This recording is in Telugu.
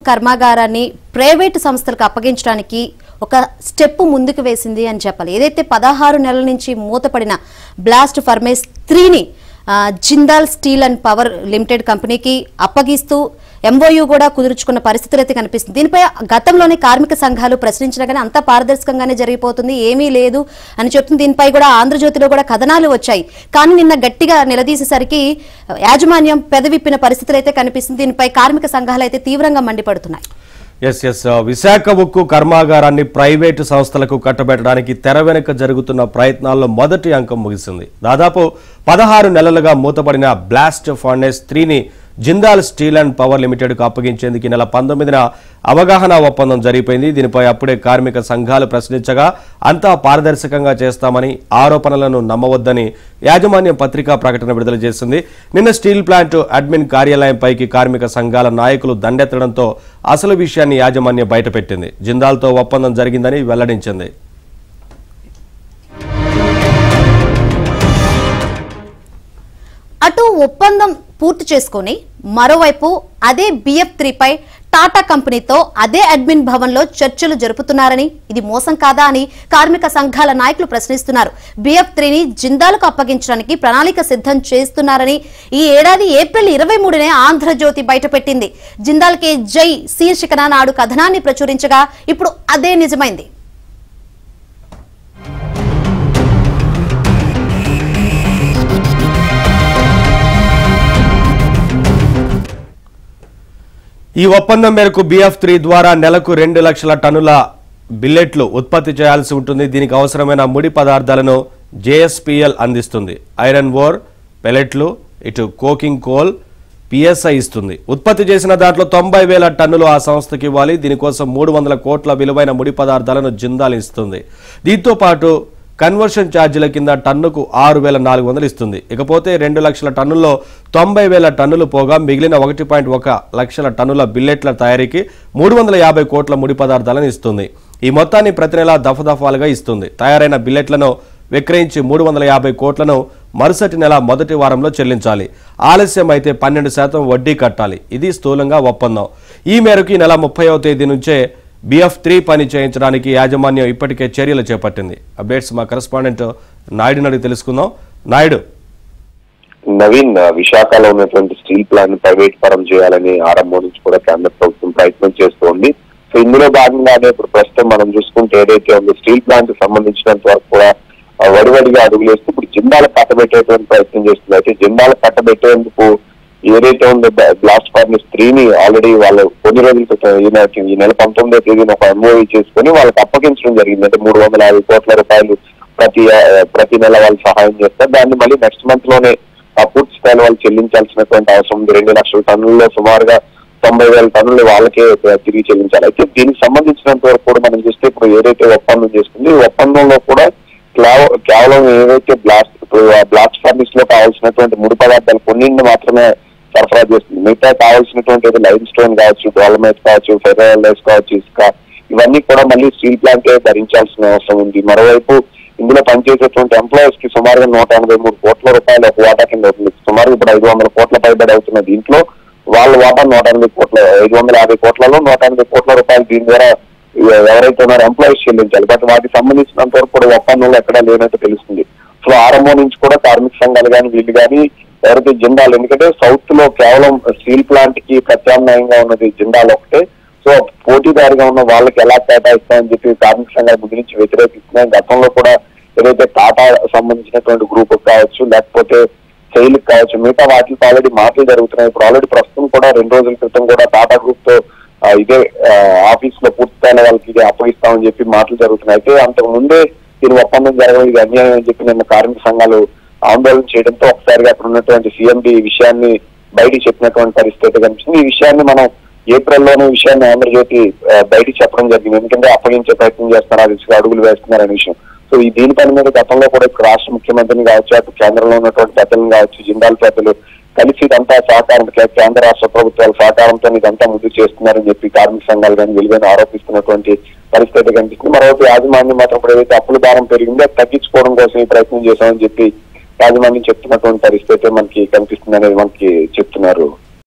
కర్మాగారాన్ని ప్రైవేటు సంస్థలకు అప్పగించడానికి ఒక స్టెప్ ముందుకు వేసింది అని చెప్పాలి. ఏదైతే 16 నెలల నుంచి మూతపడిన బ్లాస్ట్ ఫర్నేస్ 3ని Jindal steel and power limited కంపెనీకి అప్పగిస్తూ ఎంఓయూ కూడా కుదుర్చుకున్న పరిస్థితులు అయితే కనిపిస్తుంది. దీనిపై గతంలోనే కార్మిక సంఘాలు ప్రశ్నించినా కానీ అంతా పారదర్శకంగానే జరిగిపోతుంది, ఏమీ లేదు అని చెప్తుంది. దీనిపై కూడా ఆంధ్రజ్యోతిలో కూడా కథనాలు వచ్చాయి. కానీ నిన్న గట్టిగా నిలదీసేసరికి యాజమాన్యం పెదవిప్పిన పరిస్థితులు అయితే కనిపిస్తుంది. దీనిపై కార్మిక సంఘాలు అయితే తీవ్రంగా మండిపడుతున్నాయి. విశాఖ ఉక్కు కర్మాగారాన్ని ప్రైవేటు సంస్థలకు కట్టబెట్టడానికి తెర వెనుక జరుగుతున్న ప్రయత్నాల్లో మొదటి అంకం ముగిసింది. దాదాపు 16 నెలలుగా మూతపడిన బ్లాస్ట్ ఫర్నేస్ 3ని Jindal steel and power limited కు అప్పగించేందుకు నెల 19న అవగాహన ఒప్పందం జరిగిపోయింది. దీనిపై అప్పుడే కార్మిక సంఘాలు ప్రశ్నించగా అంతా పారదర్శకంగా చేస్తామని, ఆరోపణలను నమ్మవద్దని యాజమాన్యం పత్రికా ప్రకటన విడుదల చేసింది. నిన్న స్టీల్ ప్లాంట్ అడ్మిన్ కార్యాలయంపైకి కార్మిక సంఘాల నాయకులు దండెత్తడంతో అసలు విషయాన్ని యాజమాన్యం బయటపెట్టింది. జిందాల్తో ఒప్పందం జరిగిందని వెల్లడించింది. అటు ఒప్పందం పూర్తి చేసుకుని మరోవైపు అదే BF3పై టాటా కంపెనీతో అదే అడ్మిన్ భవన్లో చర్చలు జరుపుతున్నారని, ఇది మోసం కాదా అని కార్మిక సంఘాల నాయకులు ప్రశ్నిస్తున్నారు. BF3ని జిందాల్కు అప్పగించడానికి ప్రణాళిక సిద్ధం చేస్తున్నారని ఈ ఏడాది ఏప్రిల్ 23నే ఆంధ్రజ్యోతి బయటపెట్టింది. జిందాల్కే జై శీర్షికన నాడు కథనాన్ని ప్రచురించగా ఇప్పుడు అదే నిజమైంది. ఈ ఒప్పందం మేరకు BF3 ద్వారా నెలకు 2 లక్షల టన్నుల బిల్లెట్లు ఉత్పత్తి చేయాల్సి ఉంటుంది. దీనికి అవసరమైన ముడి పదార్థాలను JSPL అందిస్తుంది. ఐరన్ ఓర్, పెలెట్లు, ఇటు కోకింగ్ కోల్, PSI ఇస్తుంది. ఉత్పత్తి చేసిన దాంట్లో 90,000 టన్నులు ఆ సంస్థకి ఇవ్వాలి. దీనికోసం 300 కోట్ల విలువైన ముడి పదార్థాలను జిందాల్ ఇస్తుంది. దీంతో పాటు కన్వర్షన్ ఛార్జీల కింద టన్నుకు 6,400 ఇస్తుంది. ఇకపోతే 2 లక్షల టన్నుల్లో 90,000 టన్నులు పోగా మిగిలిన 1.1 లక్షల టన్నుల బిల్లెట్ల తయారీకి 350 కోట్ల ముడి పదార్థాలను ఇస్తుంది. ఈ మొత్తాన్ని ప్రతి నెలా దఫాలుగా ఇస్తుంది. తయారైన బిల్లెట్లను విక్రయించి 350 కోట్లను మరుసటి నెల మొదటి వారంలో చెల్లించాలి. ఆలస్యం అయితే 12% వడ్డీ కట్టాలి. ఇది స్థూలంగా ఒప్పందం. ఈ మేరకు ఈ నెల 30వ తేదీ నుంచే BF3 పని చేయించడానికి యాజమాన్యం ఇప్పటికే చర్యలు చేపట్టింది. అప్డేట్స్ మా కరెస్పాండెంట్ నాయుడు అడిగి తెలుసుకుందాం. నాయుడు, నవీన్, విశాఖలో ఉన్నటువంటి స్టీల్ ప్లాంట్ ప్రైవేట్ పరం చేయాలని ఆరంభం నుంచి కూడా కేంద్ర ప్రభుత్వం ప్రయత్నం చేస్తోంది. సో ఇందులో భాగంగానే ఇప్పుడు ప్రస్తుతం మనం చూసుకుంటే ఏదైతే ఉందో స్టీల్ ప్లాంట్ సంబంధించినంత వరకు కూడా వడివడిగా అడుగులేస్తూ ఇప్పుడు జిందాల్ కట్టబెట్టేటువంటి ప్రయత్నం చేస్తుంది. అయితే జిందాల్ కట్టబెట్టేందుకు ఏదైతే ఉందో బ్లాస్ట్ ఫర్నేస్ 3ని ఆల్రెడీ వాళ్ళు కొన్ని రోజుల క్రితం ఈ నెల 19వ తేదీన ఒక MOU చేసుకుని వాళ్ళకి అప్పగించడం జరిగింది. అంటే 350 కోట్ల రూపాయలు ప్రతి నెల వాళ్ళు సహాయం చేస్తారు. దాన్ని మళ్ళీ నెక్స్ట్ మంత్ లోనే పూర్తి స్థాయిలో వాళ్ళు చెల్లించాల్సినటువంటి అవసరం ఉంది. 2 లక్షల టన్నుల్లో సుమారుగా 90,000 టన్నులు వాళ్ళకే తిరిగి చెల్లించాలి. అయితే దీనికి సంబంధించినంత వరకు కూడా మనం చూస్తే ఇప్పుడు ఏదైతే ఒప్పందం చేస్తుంది ఈ ఒప్పందంలో కూడా కేవలం ఏదైతే బ్లాస్ట్ ఫర్నేస్ లో కావాల్సినటువంటి ముడి పదార్థాలు కొన్నింటిని మాత్రమే సరఫరా చేస్తుంది. మిగతా కావాల్సినటువంటి లైమ్ స్టోన్ కావచ్చు, డోలమైట్ కావచ్చు, ఫెర్రోలైజ్ కావచ్చు, ఇసుక, ఇవన్నీ కూడా మళ్ళీ స్టీల్ ప్లాంటే భరించాల్సిన అవసరం ఉంది. మరోవైపు ఇందులో పనిచేసేటువంటి ఎంప్లాయీస్ కి సుమారుగా 183 కోట్ల రూపాయలు ఒక వాటా కింద అవుతుంది. సుమారు ఇప్పుడు 500 కోట్ల పైబడి అవుతున్న దీంట్లో వాళ్ళ వాటా 180 కోట్ల, 550 కోట్లలో 180 కోట్ల రూపాయలు దీని ద్వారా ఎవరైతే ఉన్నారో ఎంప్లాయీస్ చెల్లించాలి. బట్ వాటికి సంబంధించినంత వరకు కూడా ఒప్పందంలో ఎక్కడా లేనట్టు తెలుస్తుంది. సో ఆరంభం నుంచి కూడా కార్మిక సంఘాలు కానీ వీళ్ళు కానీ ఎవరైతే జిందాల్, ఎందుకంటే సౌత్ లో కేవలం స్టీల్ ప్లాంట్ కి ప్రత్యామ్నాయంగా ఉన్నది జిందాల్ ఒకటే. సో పోటీదారుగా ఉన్న వాళ్ళకి ఎలా కేటాయిస్తామని చెప్పి కార్మిక సంఘాల ముందు నుంచి వ్యతిరేకిస్తున్నాయి. గతంలో కూడా ఏదైతే టాటా సంబంధించినటువంటి గ్రూప్ కావచ్చు, లేకపోతే సెయిల్ కావచ్చు, మిగతా వాటికి ఆల్రెడీ మాటలు జరుగుతున్నాయి. ఇప్పుడు ఆల్రెడీ ప్రస్తుతం కూడా 2 రోజుల క్రితం కూడా టాటా గ్రూప్ తో ఇదే ఆఫీస్ లో పూర్తి స్థాయిలో వాళ్ళకి ఇది అప్పగిస్తామని చెప్పి మాటలు జరుగుతున్నాయి. అయితే అంతకు ముందే దీని ఒప్పందం జరగదు, ఇది అన్యాయం అని చెప్పి నిన్న కార్మిక సంఘాలు ఆందోళన చేయడంతో ఒకసారిగా అక్కడ ఉన్నటువంటి CMD ఈ విషయాన్ని బయటికి చెప్పినటువంటి పరిస్థితి కనిపిస్తుంది. ఈ విషయాన్ని మనం ఏప్రిల్లోనే విషయాన్ని ఆంధ్రజ్యోతి బయటికి చెప్పడం జరిగింది. ఎందుకంటే అప్పగించే ప్రయత్నం చేస్తున్నారు, అడుగులు వేస్తున్నారనే విషయం. సో ఈ దీనిపైన మీద గతంలో కూడా రాష్ట్ర ముఖ్యమంత్రిని కావచ్చు, అటు కేంద్రంలో ఉన్నటువంటి పెద్దలను కావచ్చు, జిందాల్ పెద్దలు కలిసి ఇదంతా సహకారం, కేంద్ర రాష్ట్ర ప్రభుత్వాల సహకారంతో ఇదంతా ముందు చేస్తున్నారని చెప్పి కార్మిక సంఘాలు కానీ వెలుగుని ఆరోపిస్తున్నటువంటి పరిస్థితి కనిపిస్తుంది. మరోవైపు యాజమాన్యం మాత్రం ఇప్పుడు ఏదైతే అప్పుల భారం పెరిగిందో తగ్గించుకోవడం కోసం ఈ ప్రయత్నం చేశామని చెప్పి యాజమాన్యం చెప్తున్నటువంటి పరిస్థితి మనకి కనిపిస్తుంది అనేది మనకి చెప్తున్నారు.